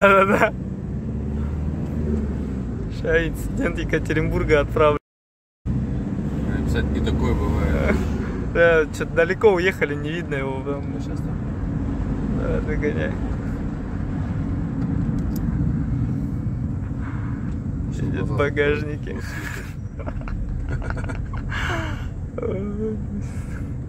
Да-да-да. Сейчас инцидент Екатеринбурга отправлю. Кстати, не такое бывает. Да, что-то далеко уехали, не видно его. Ну, сейчас там. Да, догоняй. Сидит в багажнике.